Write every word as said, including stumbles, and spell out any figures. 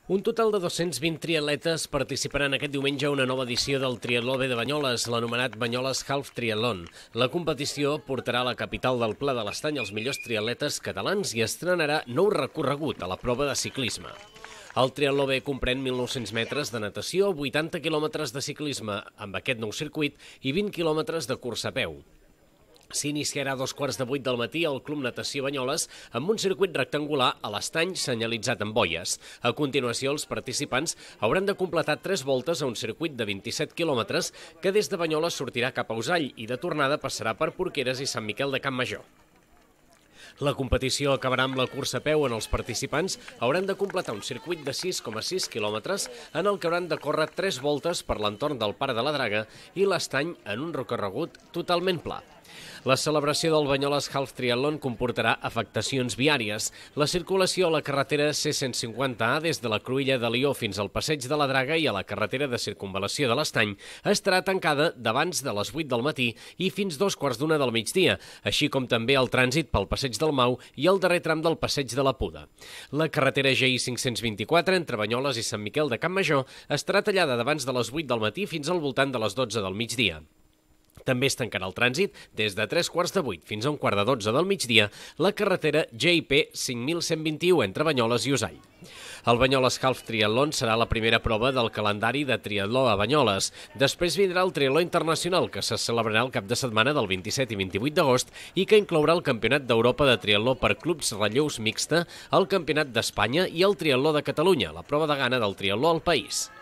Un total de dos-cents vint triatletes participaran aquest diumenge a una nova edició del Triatló B de Banyoles, l'anomenat Banyoles Half Triathlon. La competició portarà a la capital del Pla de l'Estany els millors triatletes catalans i estrenarà nou recorregut a la prova de ciclisme. El Triatló B comprèn mil nou-cents metres de natació, vuitanta quilòmetres de ciclisme amb aquest nou circuit i vint quilòmetres de cursa a peu. S'iniciarà a dos quarts de vuit del matí al Club Natació Banyoles amb un circuit rectangular a l'estany senyalitzat amb boies. A continuació, els participants hauran de completar tres voltes a un circuit de vint-i-set quilòmetres que des de Banyoles sortirà cap a Usall i de tornada passarà per Porqueres i Sant Miquel de Campmajor. La competició acabarà amb la cursa a peu on els participants hauran de completar un circuit de sis coma sis quilòmetres en el que hauran de córrer tres voltes per l'entorn del Pare de la Draga i l'estany en un recorregut totalment pla. La celebració del Banyoles Half Triathlon comportarà afectacions viàries. La circulació a la carretera C cent cinquanta A des de la Cruïlla de Lió fins al Passeig de la Draga i a la carretera de circunvalació de l'Estany estarà tancada d'abans de les vuit del matí i fins dos quarts d'una del migdia, així com també el trànsit pel Passeig del Mau i el darrer tram del Passeig de la Puda. La carretera G I cinc-cents vint-i-quatre entre Banyoles i Sant Miquel de Campmajor estarà tallada d'abans de les vuit del matí fins al voltant de les dotze del migdia. També es tancarà el trànsit des de tres quarts de vuit fins a un quart de dotze del migdia la carretera G I P cinc mil cent vint-i-u entre Banyoles i Usall. El Banyoles Half Triathlon serà la primera prova del calendari de triatló a Banyoles. Després vindrà el Triatló Internacional, que se celebrarà el cap de setmana del vint-i-set i vint-i-vuit d'agost i que inclourà el Campionat d'Europa de Triatló per clubs relleus mixta, el Campionat d'Espanya i el Triatló de Catalunya, la prova de gana del triatló al país.